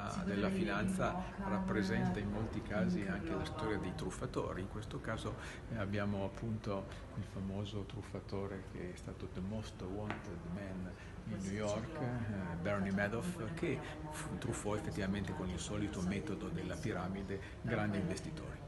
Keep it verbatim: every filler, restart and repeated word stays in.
della, della finanza rappresenta in molti casi anche la storia dei truffatori. In questo caso eh, abbiamo appunto il famoso truffatore che è stato the most wanted man in New York, eh, Bernie Madoff, che fu- truffò effettivamente con il solito metodo della piramide grandi investitori.